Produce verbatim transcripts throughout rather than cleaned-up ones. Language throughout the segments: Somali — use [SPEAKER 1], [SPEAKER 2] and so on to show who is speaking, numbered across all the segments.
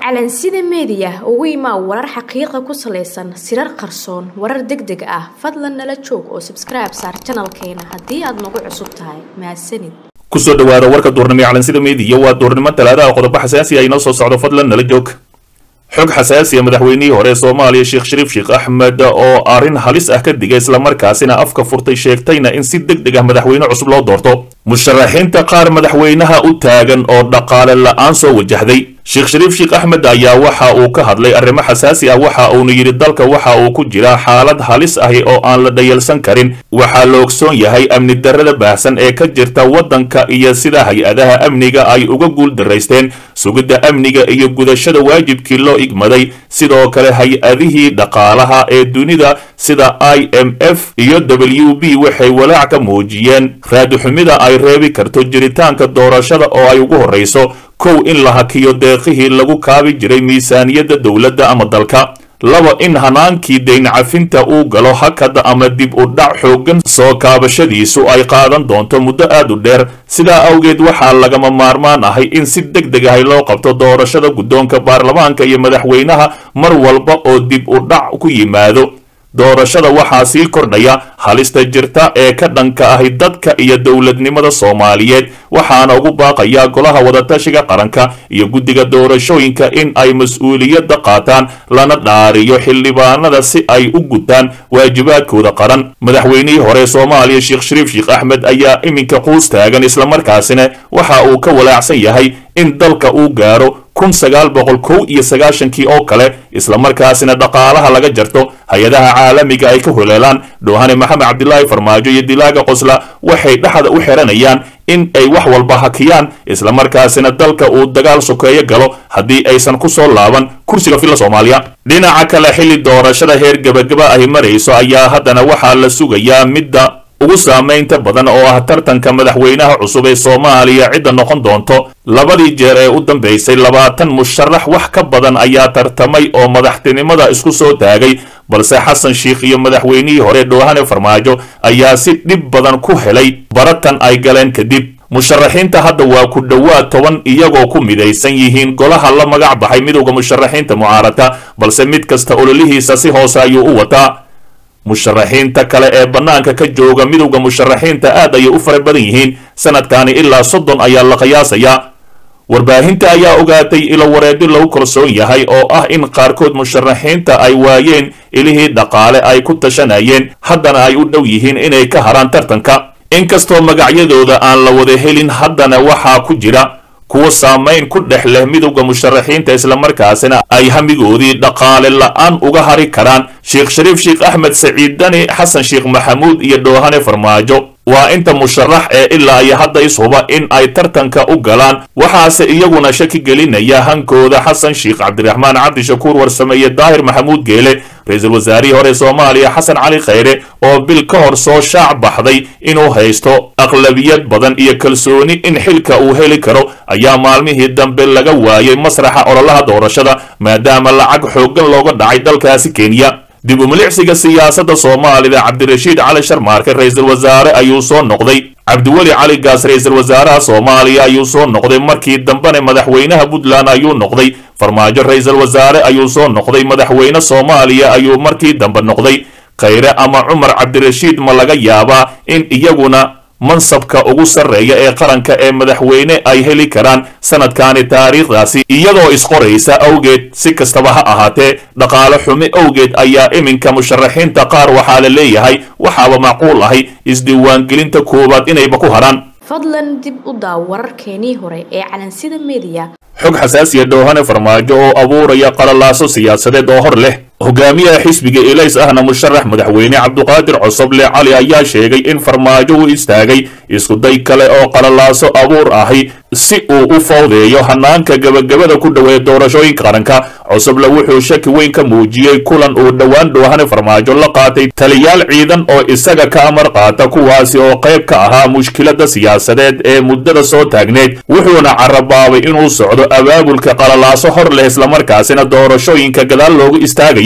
[SPEAKER 1] calansida media ugu imaa warar xaqiiqo ku saleysan sirar qarsoon warar degdeg ah fadlan nala joog oo subscribe saar channelkeena hadii aad nagu cusub tahay mahadsanid
[SPEAKER 2] kusoo dhawaada warka duurnimo calansida media waa duurnimo talaada qodobo xasaasi ah inoo soo socdo fadlan nala joog xog xasaasi ah madaxweynihii hore Soomaaliya Sheekh Shariif Sheekh Ahmed oo arin halis ah ka digay isla markaasina afka furtay sheegtayna in si degdeg ah madaxweyne cusub loo doorto musharaxiinta qaar madaxweynaha u taagan oo dhaqaale la'aan soo wajahday Sheekh Shariif Sheekh Ahmed ayaa waxa uu ka hadlay arrimo xasaasi ah waxa uu yiri dalka waxa uu ku jira xaalad halis ah oo aan la dhayalsan karin waxa la ogsoon yahay amni darrada baahsan ee ka jirta wadanka iyo sida hay'adaha amniga ay uga guul dareysteen sugidda amniga iyo gudashada waajibkii loo igmaday sidoo kale hay'adihii dhaqaalaha ee dunida sida I M F iyo W B waxay walaac ka muujiyeen raad xumida ay reebi karto jiritaanka doorashada oo ay ugu horeyso kow in la hakiyo deeqihii lagu kaabi jiray miisaaniyadda dawladda ama dalka laba in hanaankii deyn cafinta uu galo hakada ama dib u dhac xoogan soo kaabashadiisu ay qaadan doonto muddo aad u dheer sidaa awgeed waxaa lagama maarmaan ahay in si degdeg ah loo qabto doorashada guddoonka baarlamaanka iyo madaxweynaha mar walba oo dib u dhac ku yimaado doorashada waxaa sii kordhaya halista jirta ee ka dhanka ah dadka iyo dawladnimada Soomaaliyeed waxaana ugu baaqaya golaha wadatashiga qaranka iyo guddiga doorashooyinka in ay mas'uuliyadda qaataan lana dhaariyo xildhibaanada si ay u gutaan waajibaadkooda qaran madaxweynihii hore Soomaaliya Sheekh Shariif Sheekh Ahmed ayaa iminka quus taagan isla markaasina waxa uu ka walaacsan yahay in dalka uu gaaro kun sagaal boqol kow iyo sagaashan-kii oo kale isla markaasina dhaqaalaha laga jarto hay'adaha caalamiga ay ka holeelaan Doohane Maxamed Cabdullaahi Farmaajo iyo Dilaaga Qosla waxay dhaxda u xiranayaan in ay wax walba hakiyaan isla markaasina dalka uu dagaal sokeeyo galo hadii aysan ku soo laaban kursiga filla Soomaaliya dhinaca kale xilli doorashada heer gabagaba ay marayso ayaa haddana waxaa la sugayaa midda ugu saameynta badan oo ah tartanka madaxweynaha cusub ee Soomaaliya cid noqon doonto labadii jeer ee u dambeysay labaatan musharax wax ka badan ayaa tartamay oo madaxtinimada isku soo taagay balse Xasan Sheekh iyo madaxweynihii hore Doohane Farmaajo ayaa si dhib badan ku helay baratan ay galeen kadib musharaxiinta hadda waa ku dhawaad toban iyagoo ku midaysan yihiin golaha la magac baxay midowga musharaxiinta mucaarada balse mid kasta ololihiisa si hoose ayuu u wataa musharaxiinta kale ee banaanka ka jooga midowga musharaxiinta aad ay u fara badan yihiin sanadkani ilaa soddon ayaa la qiyaasaya warbaahinta ayaa ogaatay ilo wareedi lagu kalsoon yahay oo ah in qaarkood musharaxiinta ay waayeen ilihii dhaqaale ay ku tashanayeen haddana ay u dhow yihiin inay ka haraan tartanka inkastoo magacyadooda aan la wada helin haddana waxaa ku jira kuwa saameyn ku dhex leh midowga musharaxiinta isla markaasina ay hamigoodii dhaqaale la'aan uga hari karaan Sheekh Shariif Sheekh Ahmed Saciidani Xasan Sheekh Maxamuud iyo Doohane Farmaajo waa inta musharax ee ilaa ay hadda isuba in ay tartanka u galaan waxaase iyaguna shaki gelinaya hankooda Xasan Sheekh Cabdiraxmaan Cabdi Shakuur Warsameeye Daahir Maxamuud Geele ra'iisul wasaarihii hore Soomaaliya Xasan Cali Khayre oo bil ka hor soo shaac baxday inuu haysto aqlabiyad badan iyo kalsooni in xilka uu heli karo ayaa maalmihii dambe laga waayay masraxa ololaha doorashada maadaama lacag xoogan looga dhacay dalkaasi Kenya dib u milicsiga siyaasadda Soomaalida Cabdirashiid Cali Sharmaarke ra'iisul wasaare ayuu soo noqday Cabdiwali Cali Gaas ra'iisul wasaaraha Soomaaliya ayuu soo noqday markii dambena madaxweynaha Puntland ayuu noqday Farmaajo ra'iisul wasaare ayuu soo noqday madaxweyne Soomaaliya ayuu markii dambe noqday Khayre ama Umar Cabdirashiid ma laga yaabaa in iyaguna mansabka ugu sareeya ee qaranka ee madaxweyne ay heli karaan sanadkani taariikhdaasi iyadoo isqoraysa awgeed si kastaba ha ahaatee dhaqaale xumi awgeed ayaa iminka musharaxiinta qaar waxaa la leeyahay waxaaba macquul ahay isdiiwaangelinta koowaad inayba ku haraan
[SPEAKER 1] fadlan dib u daaw wararkeenii hore ee calansida media
[SPEAKER 2] xog xasaasi ah Doohane Farmaajo oo abuuraya qalalaaso siyaasadeed oo hor leh hogaamiyaha xisbiga Ilays ahna musharax madaxweyne Cabduqaadir Cosoble Cali ayaa sheegay in Farmaajo uu istaagay isku day kale oo qalalaaso abuur ahi si uu u fawdeeyo hanaanka gabagabada ku dhaweey doorashooyinka qaranka Cosoble wuxuu shaki weyn ka muujiyay kulan uu dhawaan Doohane Farmaajo la qaatay taliyaal ciidan oo isaga ka amar qaata kuwaasi oo qayb ka ahaa mushkilada siyaasadeed ee muddada soo taagneed wuxuuna carabaabay inuu socdo abaabulka qalalaaso hor leh isla markaasina doorashooyinka gadaal loogu istaagayo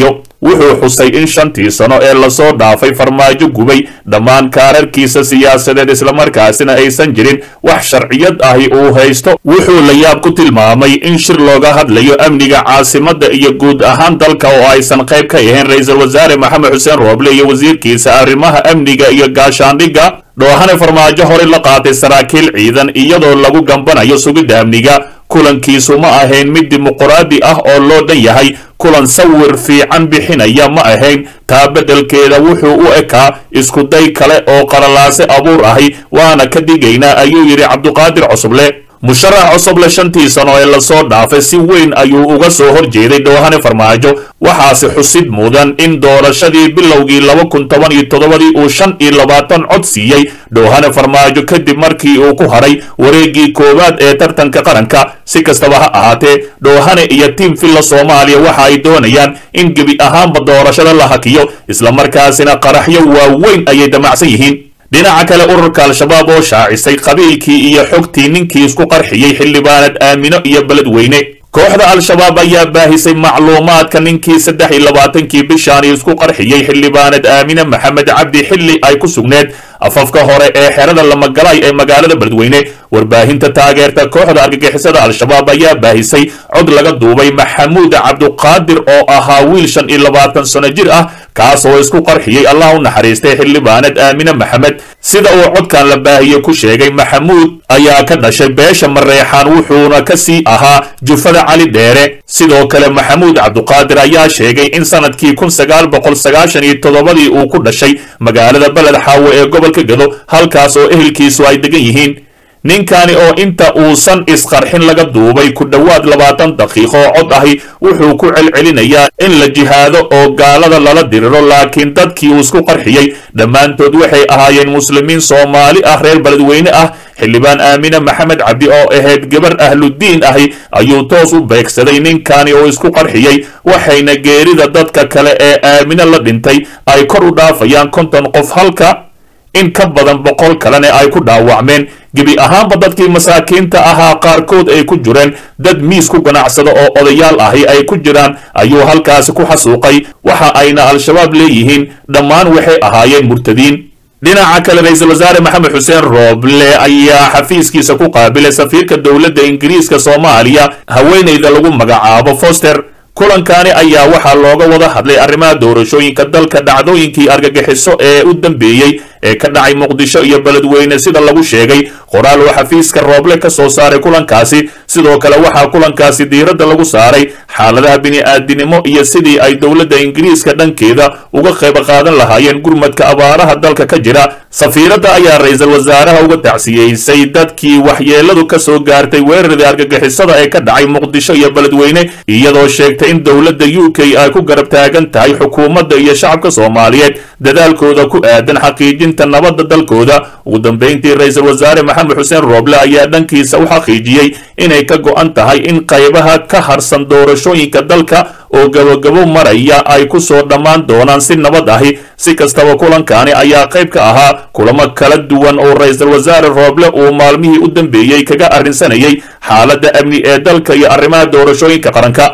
[SPEAKER 2] wuxuu xusay in shantii sano ee lasoo dhaafay farmaajo gubay dhammaan kaararkiisa siyaasadeed islamarkaasina aysan jirin wax sharciyad ahi uu haysto wuxuu la yaab ku tilmaamay in shir looga hadlayo amniga caasimadda iyo guud ahaan dalka oo aysan qayb ka ahayn ra-iisul wasaare maxamed xuseen rooble iyo wasiirkiisa arrimaha amniga iyo gaashaandhigga dhoohane farmaajo hore la qaatay saraakiil ciidan iyadoo lagu gambanayo sugidda amniga kulankiisu ma ahayn mid dimuqraadi ah oo loo dhan yahay kulan sawir fiican bixinaya ma ahayn taa beddelkeeda wuxuu u ekaa iskuday kale oo qalalaase abuur ahi waana ka digaynaa ayuu yidhi cabduqaadir cusuble musharax cusuble shantii sano ee lasoo dhaafay si weyn ayuu uga soo horjeeday dhoohane farmaajo waxaase xusid mudan in doorashadii bilowgii laba kun toban iyo toddobadii uu shan iyo labaatan cod siiyey dhoohane farmaajo kadib markii uu ku haray wareeggii koowaad ee tartanka qaranka si kastaba ha ahaatee dhoohane iyo tiim filla soomaaliya waxa ay doonayaan in gebi ahaanba doorashada la hakiyo islamarkaasina qaraxyo waaweyn ayay damacsan yihiin dhinaca kale ururka al-shabaab oo shaacisay qabiilkii iyo xogtii ninkii isku qarxiyey xildhibaanad aamino iyo beledweyne kooxda al-shabaab ayaa baahisay macluumaadka ninkii saddex iyo labaatankii bishaani isku qarxiyey xildhibaanad aamine maxamed cabdi xilli ay ku sugneed afafka hore ee xerada lamagalay ee magaalada beledweyne warbaahinta taageerta kooxda argagixisada al-shabaab ayaa baahisay cod laga duubay maxamuud cabduqaadir oo ahaa wiil shan iyo labaatan sano jir ah kaas oo isku qarxiyey allah u naxariistay xildhibaanad aamine maxamed sida uu codkan la baahiyey ku sheegay maxamuud ayaa ka dhashay beesha mareexaan wuxuuna ka sii ahaa jufada cali dheere sidoo kale maxamuud cabduqaadir ayaa sheegay in sanadkii kun sagaal boqol sagaashan iyo toddobadii uu ku dhashay magaalada beled xaawo ee gobolka gado halkaas oo ehelkiisu ay degan yihiin ninkani oo inta uusan isqarxin laga duubay ku dhowaad labaatan daqiiqo oo cod ahi wuxuu ku celcelinayaa in la jihaado oo gaalada lala diriro laakiin dadkii uu isku qarxiyey dhammaantood waxay ahaayeen muslimiin soomaali ah reer beledweyne ah xildhibaan aamine maxamed cabdi oo ahayd gabar ahludiin ahi ayuu toos u beegsaday ninkani oo isku qarxiyey waxayna geerida dadka kale ee aamine la dhintay ay kor u dhaafayaan konton qof halka in ka badan boqol kalena ay ku dhaawacmeen gebi ahaanba dadkii masaakiinta ahaa qaarkood ay ku jireen dad miis ku ganacsada oo odayaal ahi ay ku jiraan ayuu halkaasi ku xasuuqay waxa ayna al-shabaab leeyihiin dhammaan waxay ahaayeen murtadiin dhinaca kale ra-iisul wasaare maxamed xuseen rooble ayaa xafiiskiisa ku qaabilay safiirka dowladda ingiriiska soomaaliya haweenayda lagu magacaabo foster kulankani ayaa waxaa looga wada hadlay arrimaha doorashooyinka dalka dhacdooyinkii argagixiso ee u dambeeyey ee ka dhacay muqdisho iyo beledweyne sida lagu sheegay qoraal oo xafiiska rooble ka soo saaray kulankaasi sidoo kale waxaa kulankaasi diiradda lagu saaray xaaladaha bini'aadinimo iyo sidii ay dowladda ingiriiska dhankeeda uga qayb qaadan lahaayeen gurmadka abaaraha dalka ka jira safiiradda ayaa ra-iisul wasaaraha uga tacsiyeysay dadkii waxyeeladu ka soo gaartay weeraradii argagixisada ee ka dhacay muqdisho iyo beledweyne iyadoo sheegtay in dowladda u k ay ku garab taagan tahay xukuumadda iyo shacabka soomaaliyeed dadaalkooda ku aadan xaqiijinta nabadda dalkooda ugu dambeyntii ra-iisul wasaare maxamed xuseen rooble ayaa dhankiisa u xaqiijiyey inay ka go'an tahay in qaybaha ka harsan doorashooyinka dalka oo gabagabo maraya ay ku soo dhammaan doonaan si nabad ahi si kastaba kulankani ayaa qayb ka ahaa kulamo kala duwan oo ra-iisul wasaare rooble uu maalmihii u dambeeyey kaga arrinsanayay xaaladda amni ee dalka iyo arrimaha doorashooyinka qaranka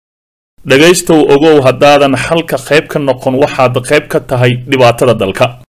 [SPEAKER 2] dhegaystow ogow haddaadan xalka qayb ka noqon waxaad qayb ka tahay dhibaatada dalka